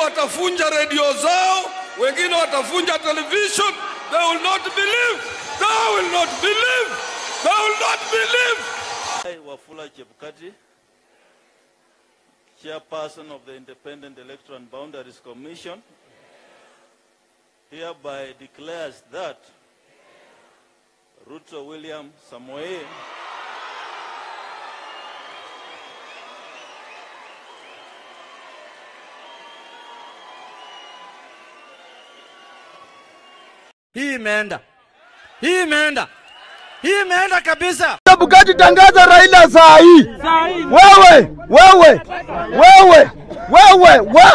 watafunja radio zao, wengine watafunja television. They will not believe. They will not believe. They will not believe. Wafula Chebukati, Chairperson of the Independent Electoral and Boundaries Commission, hereby declares that Ruto William Samoei Hii imeenda kabisa. Chebukati tangaza Raila saa hii. Wewe